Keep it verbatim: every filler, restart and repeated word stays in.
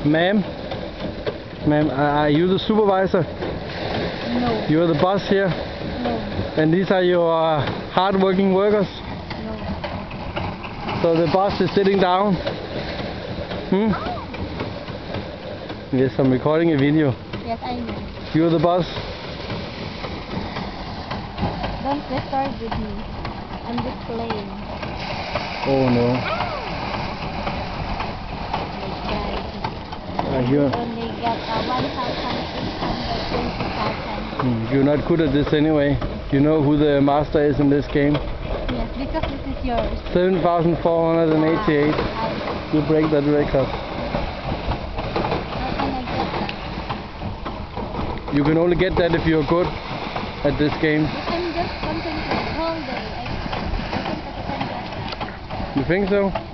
Ma'am? Ma'am, are you the supervisor? No. You're the boss here? No. And these are your uh, hard-working workers? No. So the boss is sitting down? Hmm? Yes, I'm recording a video. Yes, I know. You're the boss? Don't disturb with me. I'm just playing. Oh no. I Uh, you're, only get uh, one thousand eight hundred twenty thousand. hmm, you're not good at this anyway. You know who the master is in this game? Yes, because this is yours. seven thousand four hundred eighty-eight. I, You break that record. how can I get that? You can only get that if you're good at this game. But I'm just concentrating all day. I, I think that I can get that. You think so?